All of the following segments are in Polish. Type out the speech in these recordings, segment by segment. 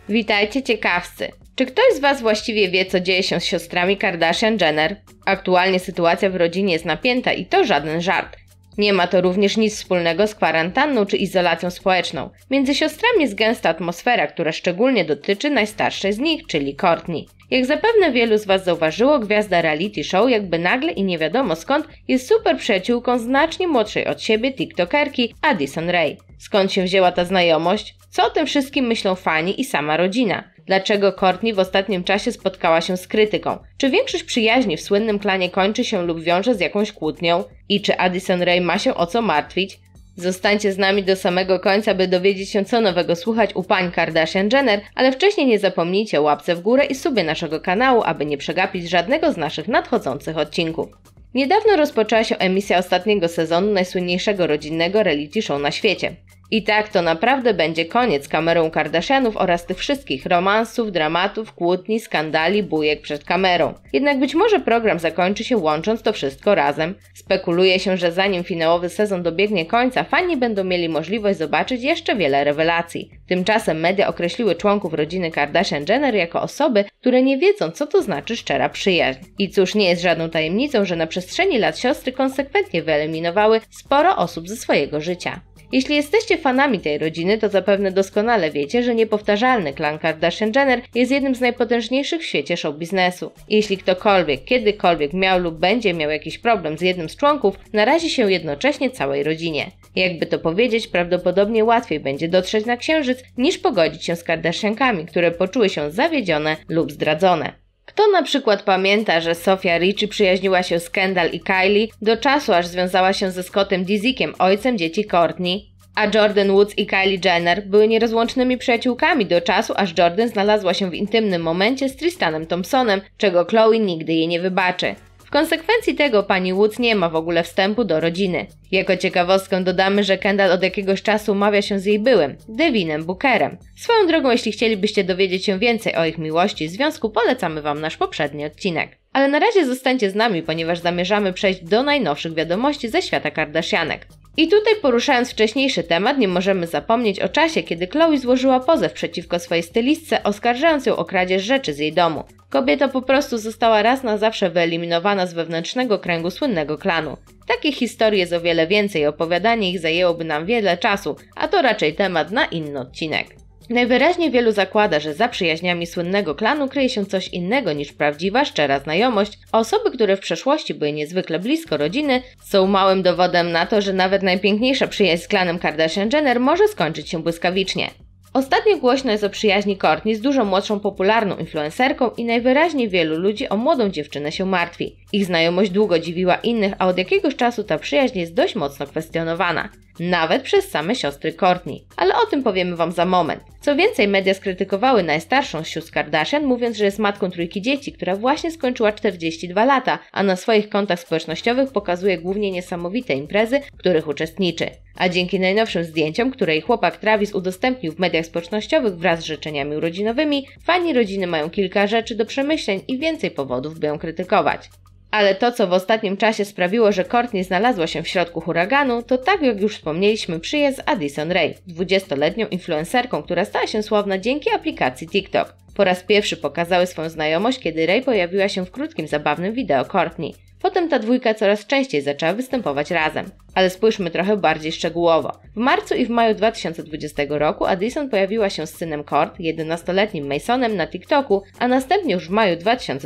Witajcie ciekawscy! Czy ktoś z Was właściwie wie, co dzieje się z siostrami Kardashian-Jenner? Aktualnie sytuacja w rodzinie jest napięta i to żaden żart. Nie ma to również nic wspólnego z kwarantanną czy izolacją społeczną. Między siostrami jest gęsta atmosfera, która szczególnie dotyczy najstarszej z nich, czyli Kourtney. Jak zapewne wielu z Was zauważyło, gwiazda reality show jakby nagle i nie wiadomo skąd jest super przyjaciółką znacznie młodszej od siebie tiktokerki Addison Rae. Skąd się wzięła ta znajomość? Co o tym wszystkim myślą fani i sama rodzina? Dlaczego Kourtney w ostatnim czasie spotkała się z krytyką? Czy większość przyjaźni w słynnym klanie kończy się lub wiąże z jakąś kłótnią? I czy Addison Rae ma się o co martwić? Zostańcie z nami do samego końca, by dowiedzieć się, co nowego słuchać u pań Kardashian-Jenner, ale wcześniej nie zapomnijcie o łapce w górę i subie naszego kanału, aby nie przegapić żadnego z naszych nadchodzących odcinków. Niedawno rozpoczęła się emisja ostatniego sezonu najsłynniejszego rodzinnego reality show na świecie. I tak to naprawdę będzie koniec kamerą Kardashianów oraz tych wszystkich romansów, dramatów, kłótni, skandali, bujek przed kamerą. Jednak być może program zakończy się łącząc to wszystko razem. Spekuluje się, że zanim finałowy sezon dobiegnie końca, fani będą mieli możliwość zobaczyć jeszcze wiele rewelacji. Tymczasem media określiły członków rodziny Kardashian-Jenner jako osoby, które nie wiedzą, co to znaczy szczera przyjaźń. I cóż, nie jest żadną tajemnicą, że na przestrzeni lat siostry konsekwentnie wyeliminowały sporo osób ze swojego życia. Jeśli jesteście fanami tej rodziny, to zapewne doskonale wiecie, że niepowtarzalny klan Kardashian-Jenner jest jednym z najpotężniejszych w świecie show biznesu. Jeśli ktokolwiek, kiedykolwiek miał lub będzie miał jakiś problem z jednym z członków, narazi się jednocześnie całej rodzinie. Jakby to powiedzieć, prawdopodobnie łatwiej będzie dotrzeć na księżyc, niż pogodzić się z Kardashiankami, które poczuły się zawiedzione lub zdradzone. Kto na przykład pamięta, że Sofia Richie przyjaźniła się z Kendall i Kylie do czasu, aż związała się ze Scottem Disikiem, ojcem dzieci Kourtney, a Jordyn Woods i Kylie Jenner były nierozłącznymi przyjaciółkami do czasu, aż Jordyn znalazła się w intymnym momencie z Tristanem Thompsonem, czego Khloe nigdy jej nie wybaczy. W konsekwencji tego pani Woods nie ma w ogóle wstępu do rodziny. Jako ciekawostkę dodamy, że Kendall od jakiegoś czasu umawia się z jej byłym, Devinem Bookerem. Swoją drogą, jeśli chcielibyście dowiedzieć się więcej o ich miłości i związku, polecamy Wam nasz poprzedni odcinek. Ale na razie zostańcie z nami, ponieważ zamierzamy przejść do najnowszych wiadomości ze świata Kardashianek. I tutaj, poruszając wcześniejszy temat, nie możemy zapomnieć o czasie, kiedy Khloe złożyła pozew przeciwko swojej stylistce, oskarżając ją o kradzież rzeczy z jej domu. Kobieta po prostu została raz na zawsze wyeliminowana z wewnętrznego kręgu słynnego klanu. Takich historii jest o wiele więcej i opowiadanie ich zajęłoby nam wiele czasu, a to raczej temat na inny odcinek. Najwyraźniej wielu zakłada, że za przyjaźniami słynnego klanu kryje się coś innego niż prawdziwa, szczera znajomość, a osoby, które w przeszłości były niezwykle blisko rodziny, są małym dowodem na to, że nawet najpiękniejsza przyjaźń z klanem Kardashian-Jenner może skończyć się błyskawicznie. Ostatnio głośno jest o przyjaźni Kourtney z dużo młodszą popularną influencerką i najwyraźniej wielu ludzi o młodą dziewczynę się martwi. Ich znajomość długo dziwiła innych, a od jakiegoś czasu ta przyjaźń jest dość mocno kwestionowana. Nawet przez same siostry Kourtney. Ale o tym powiemy Wam za moment. Co więcej, media skrytykowały najstarszą z sióstr Kardashian, mówiąc, że jest matką trójki dzieci, która właśnie skończyła 42 lata, a na swoich kontach społecznościowych pokazuje głównie niesamowite imprezy, w których uczestniczy. A dzięki najnowszym zdjęciom, które jej chłopak Travis udostępnił w mediach społecznościowych wraz z życzeniami urodzinowymi, fani rodziny mają kilka rzeczy do przemyśleń i więcej powodów, by ją krytykować. Ale to, co w ostatnim czasie sprawiło, że Kourtney znalazła się w środku huraganu, to tak jak już wspomnieliśmy, przyjaźń z Addison Rae, 20-letnią influencerką, która stała się sławna dzięki aplikacji TikTok. Po raz pierwszy pokazały swoją znajomość, kiedy Rae pojawiła się w krótkim, zabawnym wideo Kourtney. Potem ta dwójka coraz częściej zaczęła występować razem. Ale spójrzmy trochę bardziej szczegółowo. W marcu i w maju 2020 roku Addison pojawiła się z synem Kourt, 11-letnim Masonem, na TikToku, a następnie już w maju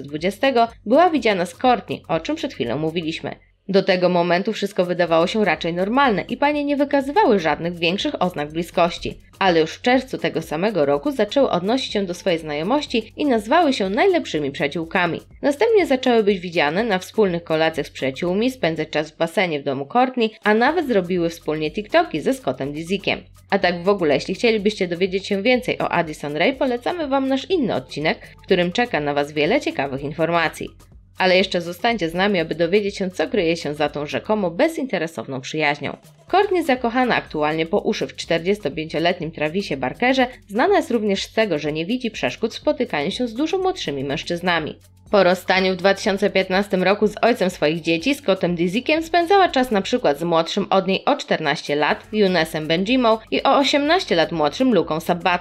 2020 była widziana z Kourtney, o czym przed chwilą mówiliśmy. Do tego momentu wszystko wydawało się raczej normalne i panie nie wykazywały żadnych większych oznak bliskości. Ale już w czerwcu tego samego roku zaczęły odnosić się do swojej znajomości i nazwały się najlepszymi przyjaciółkami. Następnie zaczęły być widziane na wspólnych kolacjach z przyjaciółmi, spędzać czas w basenie w domu Kourtney, a nawet zrobiły wspólnie TikToki ze Scottem Disikiem. A tak w ogóle, jeśli chcielibyście dowiedzieć się więcej o Addison Rae, polecamy Wam nasz inny odcinek, w którym czeka na Was wiele ciekawych informacji. Ale jeszcze zostańcie z nami, aby dowiedzieć się, co kryje się za tą rzekomo bezinteresowną przyjaźnią. Kourtney, zakochana aktualnie po uszy w 45-letnim Travisie Barkerze, znana jest również z tego, że nie widzi przeszkód w spotykaniu się z dużo młodszymi mężczyznami. Po rozstaniu w 2015 roku z ojcem swoich dzieci, Scottem Disikiem, spędzała czas na przykład z młodszym od niej o 14 lat, Younesem Benjimą i o 18 lat młodszym Luką Sabbatem.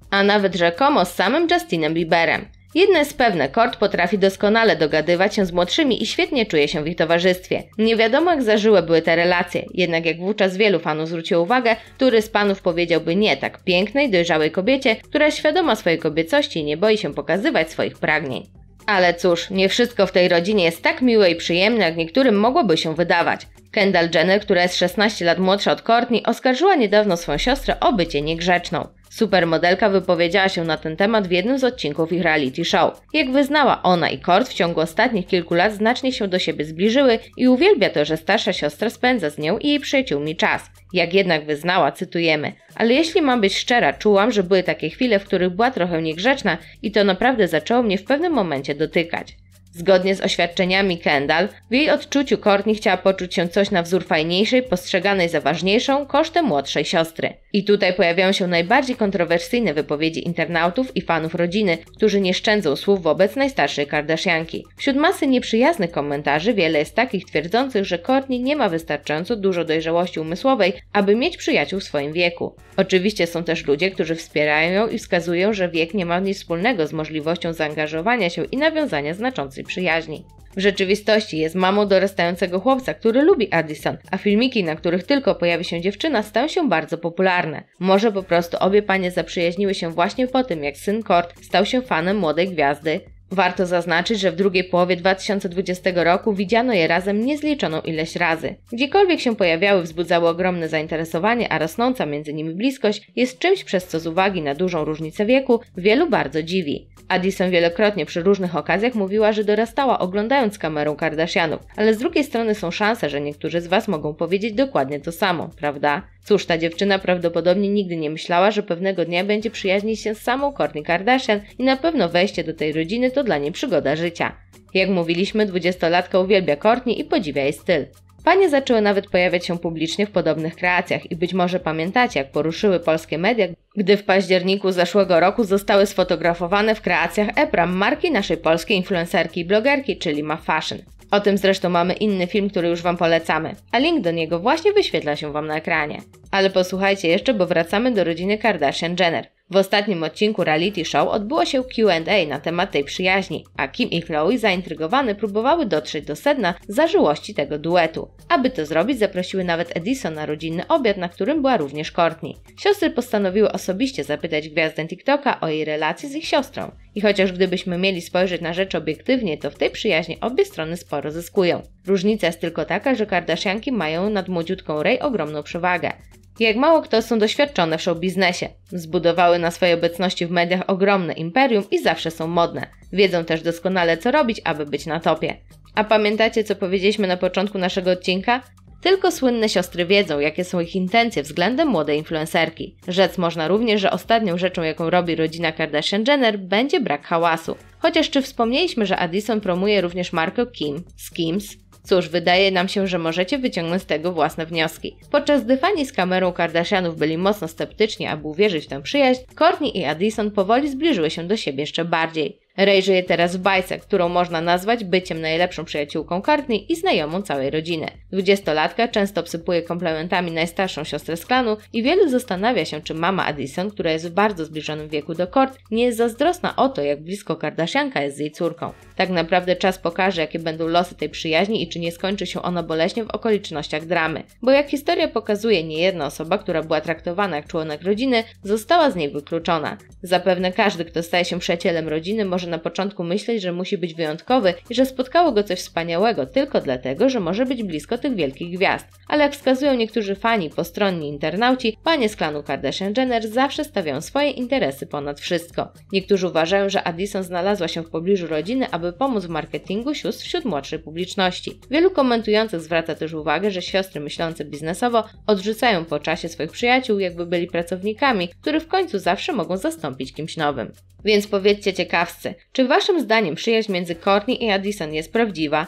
a nawet rzekomo z samym Justinem Bieberem. Jedno jest pewne, Kourt potrafi doskonale dogadywać się z młodszymi i świetnie czuje się w ich towarzystwie. Nie wiadomo jak zażyłe były te relacje, jednak jak wówczas wielu fanów zwróciło uwagę, który z panów powiedziałby nie tak pięknej, dojrzałej kobiecie, która świadoma swojej kobiecości i nie boi się pokazywać swoich pragnień. Ale cóż, nie wszystko w tej rodzinie jest tak miłe i przyjemne, jak niektórym mogłoby się wydawać. Kendall Jenner, która jest 16 lat młodsza od Kourtney, oskarżyła niedawno swoją siostrę o bycie niegrzeczną. Supermodelka wypowiedziała się na ten temat w jednym z odcinków ich reality show. Jak wyznała, ona i Kourt w ciągu ostatnich kilku lat znacznie się do siebie zbliżyły i uwielbia to, że starsza siostra spędza z nią i jej przyjaciółmi czas. Jak jednak wyznała, cytujemy: ale jeśli mam być szczera, czułam, że były takie chwile, w których była trochę niegrzeczna i to naprawdę zaczęło mnie w pewnym momencie dotykać. Zgodnie z oświadczeniami Kendall, w jej odczuciu Kourtney chciała poczuć się coś na wzór fajniejszej, postrzeganej za ważniejszą, kosztem młodszej siostry. I tutaj pojawiają się najbardziej kontrowersyjne wypowiedzi internautów i fanów rodziny, którzy nie szczędzą słów wobec najstarszej Kardashianki. Wśród masy nieprzyjaznych komentarzy wiele jest takich twierdzących, że Kourtney nie ma wystarczająco dużo dojrzałości umysłowej, aby mieć przyjaciół w swoim wieku. Oczywiście są też ludzie, którzy wspierają ją i wskazują, że wiek nie ma nic wspólnego z możliwością zaangażowania się i nawiązania znaczącej przyjaźni. W rzeczywistości jest mamą dorastającego chłopca, który lubi Addison, a filmiki, na których tylko pojawi się dziewczyna, stają się bardzo popularne. Może po prostu obie panie zaprzyjaźniły się właśnie po tym, jak syn Kourt stał się fanem młodej gwiazdy. Warto zaznaczyć, że w drugiej połowie 2020 roku widziano je razem niezliczoną ileś razy. Gdziekolwiek się pojawiały, wzbudzały ogromne zainteresowanie, a rosnąca między nimi bliskość jest czymś, przez co z uwagi na dużą różnicę wieku wielu bardzo dziwi. Addison wielokrotnie przy różnych okazjach mówiła, że dorastała oglądając kamerą Kardashianów, ale z drugiej strony są szanse, że niektórzy z was mogą powiedzieć dokładnie to samo, prawda? Cóż, ta dziewczyna prawdopodobnie nigdy nie myślała, że pewnego dnia będzie przyjaźnić się z samą Kourtney Kardashian i na pewno wejście do tej rodziny to dla niej przygoda życia. Jak mówiliśmy, 20-latka uwielbia Kourtney i podziwia jej styl. Panie zaczęły nawet pojawiać się publicznie w podobnych kreacjach i być może pamiętacie, jak poruszyły polskie media, gdy w październiku zeszłego roku zostały sfotografowane w kreacjach Epram, marki naszej polskiej influencerki i blogerki, czyli Ma Fashion. O tym zresztą mamy inny film, który już wam polecamy, a link do niego właśnie wyświetla się wam na ekranie. Ale posłuchajcie jeszcze, bo wracamy do rodziny Kardashian-Jenner. W ostatnim odcinku reality show odbyło się Q&A na temat tej przyjaźni, a Kim i Khloe zaintrygowane próbowały dotrzeć do sedna zażyłości tego duetu. Aby to zrobić, zaprosiły nawet Addison na rodzinny obiad, na którym była również Kourtney. Siostry postanowiły osobiście zapytać gwiazdę TikToka o jej relacje z ich siostrą. I chociaż gdybyśmy mieli spojrzeć na rzecz obiektywnie, to w tej przyjaźni obie strony sporo zyskują. Różnica jest tylko taka, że Kardashianki mają nad młodziutką Ray ogromną przewagę. Jak mało kto są doświadczone w showbiznesie. Zbudowały na swojej obecności w mediach ogromne imperium i zawsze są modne. Wiedzą też doskonale co robić, aby być na topie. A pamiętacie co powiedzieliśmy na początku naszego odcinka? Tylko słynne siostry wiedzą, jakie są ich intencje względem młodej influencerki. Rzec można również, że ostatnią rzeczą, jaką robi rodzina Kardashian-Jenner, będzie brak hałasu. Chociaż czy wspomnieliśmy, że Addison promuje również markę Kim, Skims? Cóż, wydaje nam się, że możecie wyciągnąć z tego własne wnioski. Podczas gdy fani z kamerą Kardashianów byli mocno sceptyczni, aby uwierzyć w tę przyjaźń, Kourtney i Addison powoli zbliżyły się do siebie jeszcze bardziej. Ray żyje teraz w bajce, którą można nazwać byciem najlepszą przyjaciółką Kourtney i znajomą całej rodziny. 20-latka często obsypuje komplementami najstarszą siostrę z klanu i wielu zastanawia się, czy mama Addison, która jest w bardzo zbliżonym wieku do Kourt, nie jest zazdrosna o to, jak blisko Kardashianka jest z jej córką. Tak naprawdę czas pokaże, jakie będą losy tej przyjaźni i czy nie skończy się ona boleśnie w okolicznościach dramy. Bo jak historia pokazuje, niejedna osoba, która była traktowana jak członek rodziny, została z niej wykluczona. Zapewne każdy, kto staje się przyjacielem rodziny, może na początku myśleć, że musi być wyjątkowy i że spotkało go coś wspaniałego tylko dlatego, że może być blisko tych wielkich gwiazd. Ale jak wskazują niektórzy fani, postronni internauci, panie z klanu Kardashian-Jenner zawsze stawiają swoje interesy ponad wszystko. Niektórzy uważają, że Addison znalazła się w pobliżu rodziny, aby pomóc w marketingu sióstr wśród młodszej publiczności. Wielu komentujących zwraca też uwagę, że siostry myślące biznesowo odrzucają po czasie swoich przyjaciół, jakby byli pracownikami, których w końcu zawsze mogą zastąpić kimś nowym. Więc powiedzcie ciekawscy, czy waszym zdaniem przyjaźń między Kourtney i Addison jest prawdziwa?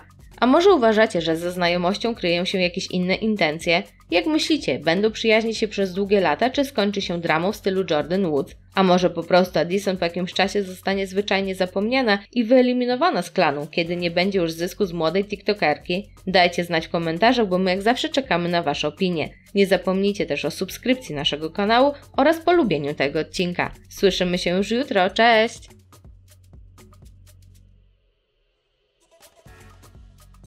A może uważacie, że za znajomością kryją się jakieś inne intencje? Jak myślicie, będą przyjaźnić się przez długie lata, czy skończy się dramą w stylu Jordyn Woods? A może po prostu Addison po jakimś czasie zostanie zwyczajnie zapomniana i wyeliminowana z klanu, kiedy nie będzie już zysku z młodej tiktokerki? Dajcie znać w komentarzach, bo my jak zawsze czekamy na Wasze opinie. Nie zapomnijcie też o subskrypcji naszego kanału oraz polubieniu tego odcinka. Słyszymy się już jutro, cześć!